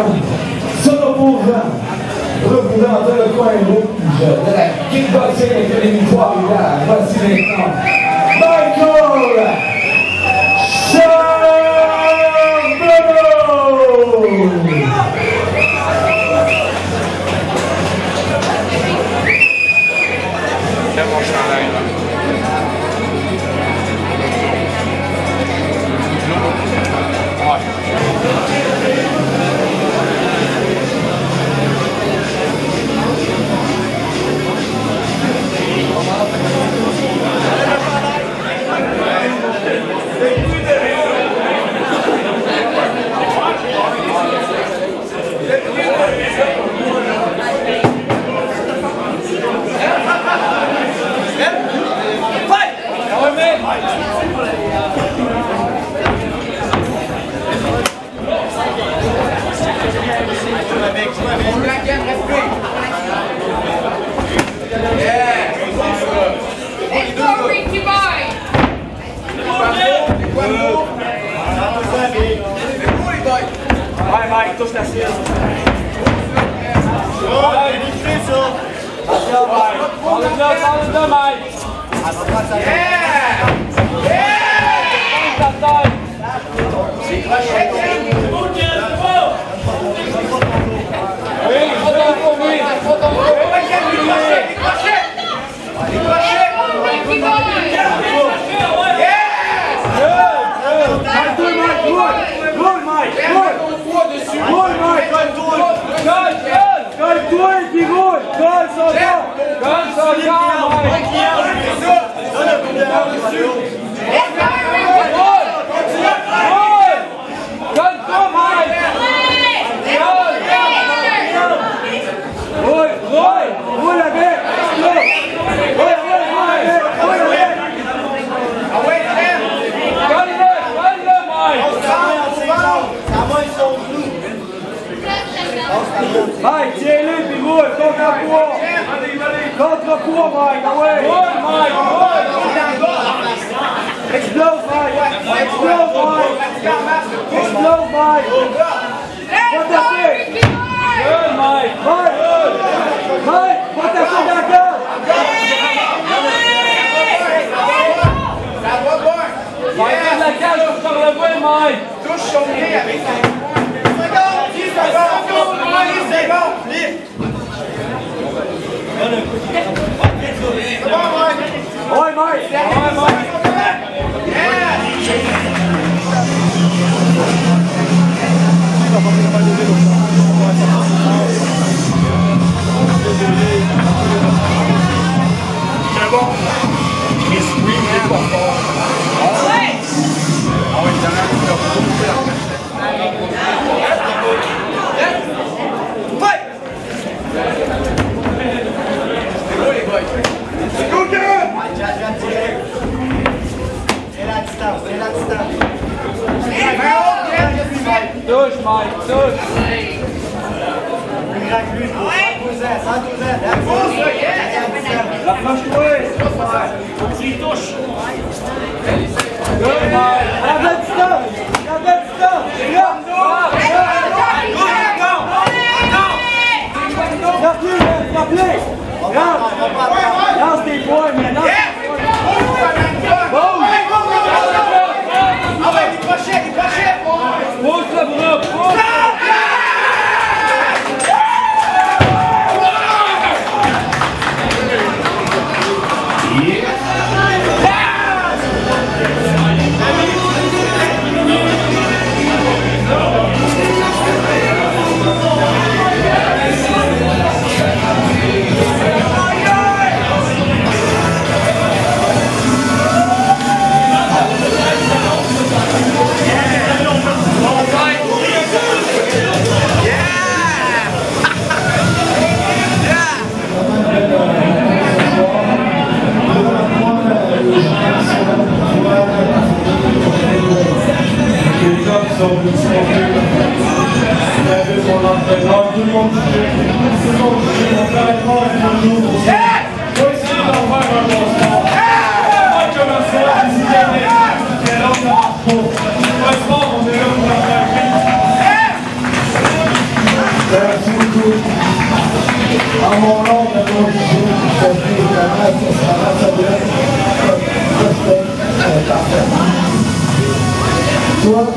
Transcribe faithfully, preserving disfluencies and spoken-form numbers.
Sono pour représenter le coin rouge de la Kickboxing Academy Trois-Rivières. Voici maintenant Michael Charbonneau! Vai, vai, touche la cible. Vai, vite ça. Attention, vai. Enlève-le, enlève-le, Mike. Yeah! Yeah! Ta taille. C'est crochet, c'est bon, c'est bon. Oui, faut t'en faut, oui. Faut t'en faut. Les crochets, les crochets. Les crochets. Colle-toi et puis roule! Colle son corps! Colle son corps! Colle-toi, Mike! Roule! Roule! Roule avec! Roule! Roule, Mike! Roule avec! Colle-le! Colle-le, Mike! Mike, tiens-le puis roule, contre-poids! Contre-poids, Mike, ah ouais! Roule, Mike, roule! Explose, Mike! Explose, Mike! Explose, Mike! Va tasser! Roule, Mike! Mike! Mike, va tasser dans la gueule! Va être de la cage pour faire le bruit, Mike! Touche son nez avec ta dix secondes! dix secondes! Ouais, Mike! Ouais, Mike! C'est bon! Esprit, mais pas fort. Ah ouais! Ah ouais, évidemment, tu vas pas couper la tête. Touche, Mike, touche! Rapproche-toi! Il touche! Touche, Mike! Garde la distance! Garde la distance! Garde-le, garde-le! Garde! Lance tes points, mais lance tes points! Bon! Ah ouais, il crochet, il crochet! Pousse le bras! Pousse! Yeah. À mon nom, de mon Dieu, je suis vraiment sur sa race à Dieu. Parfait. Tu vois,